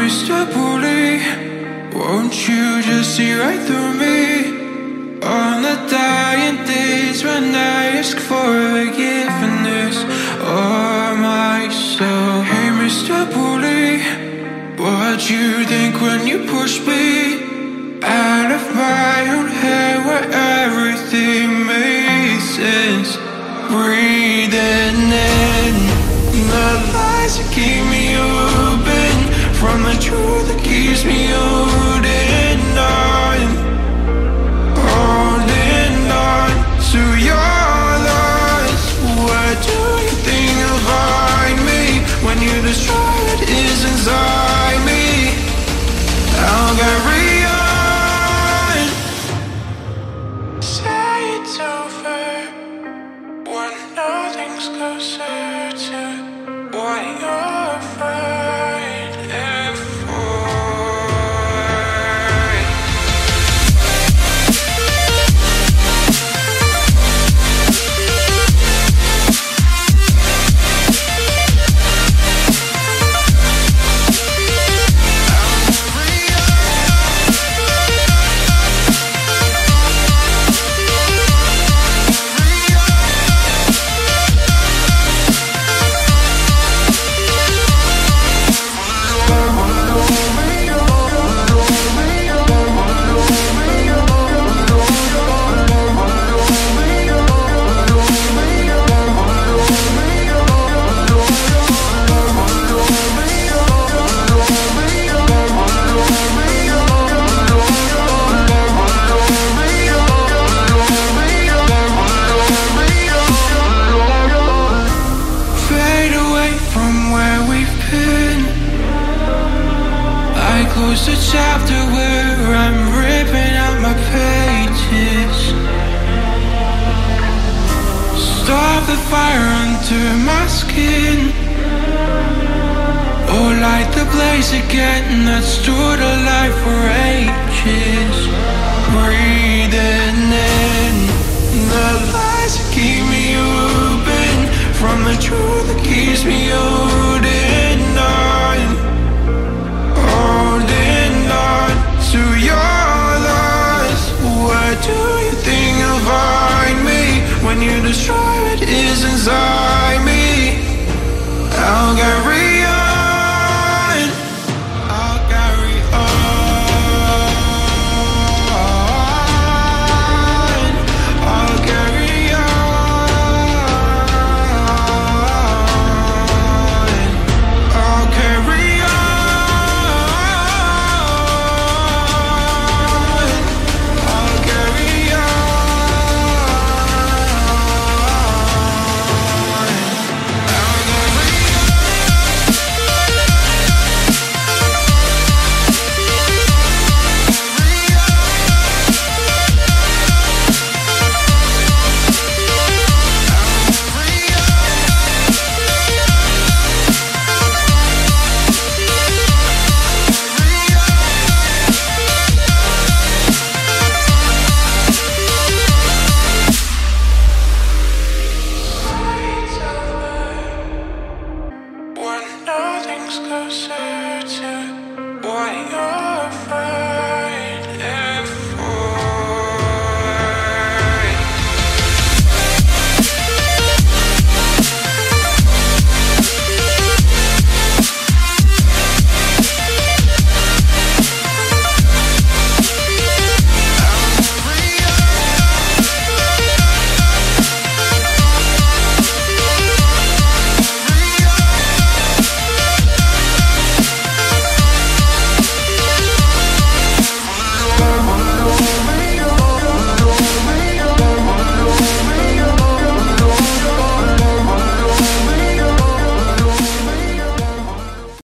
Mr. Bully, won't you just see right through me? On the dying days when I ask for forgiveness of myself. Hey Mr. Bully, what'd you think when you pushed me out of my own head where everything made sense? Breathing in the lies that keep me open from the truth that keeps me holding on. Holding on to your loss. What do you think you'll find me when you destroy what is inside me? I'll carry on. Say it's over when nothing's closer to what you're fighting for. Close the chapter where I'm ripping out my pages. Stop the fire under my skin. Oh, light the blaze again that stood alive for ages. Breathing in the lies that keep me open from the truth that keeps me holding on. Holding on to your loss. Where do you think you'll find me when you destroy what is inside me? I'll carry on. I'll carry on. I'll carry on. I'll carry on. Nothing's closer to what you're